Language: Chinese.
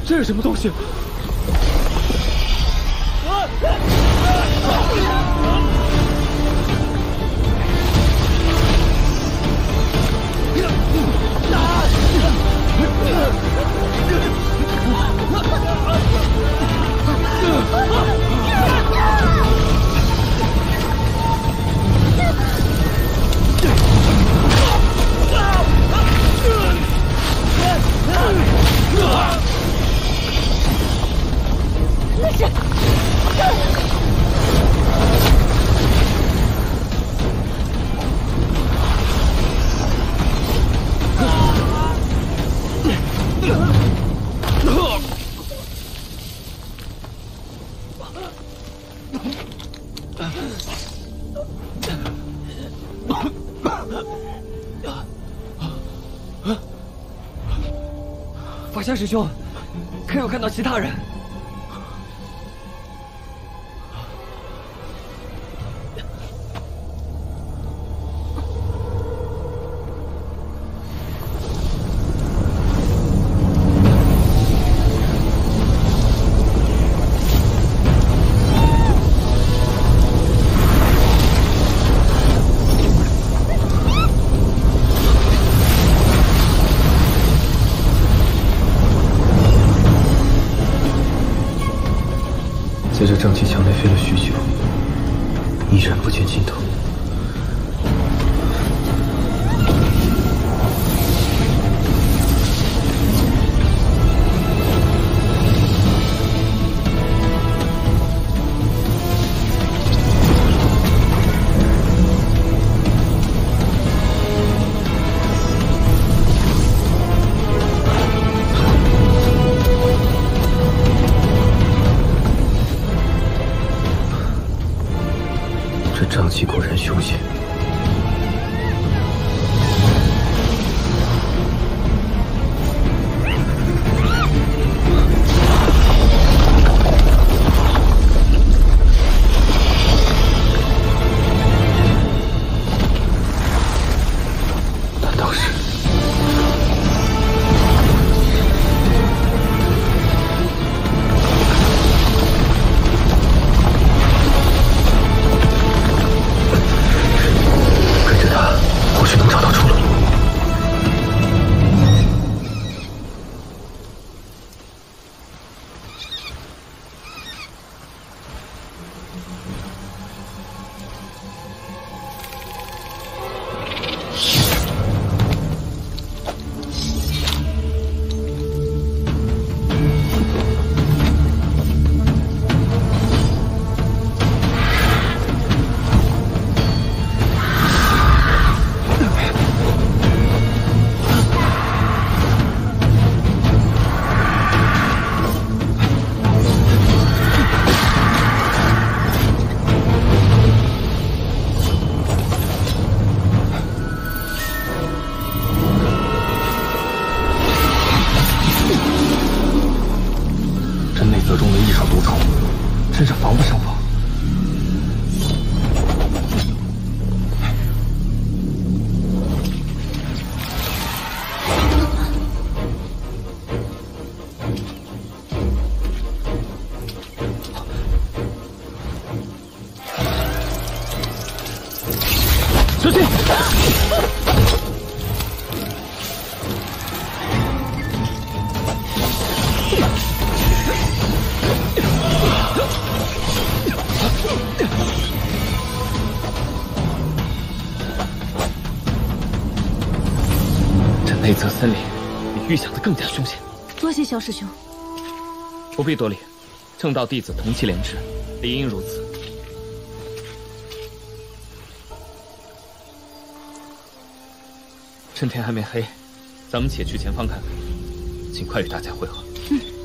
这是什么东西？法相师兄，可有看到其他人？ 在这瘴气墙内飞了许久，依然不见尽头。这瘴气果然凶险。难道是？跟着他，或许能找到出路。这内泽中的异常毒虫，真是防不胜防。小心！这内泽森林比预想的更加凶险。 多谢萧师兄。 不必多礼，正道弟子同气连枝，理应如此。趁天还没黑，咱们且去前方看看，尽快与大家会合。 嗯。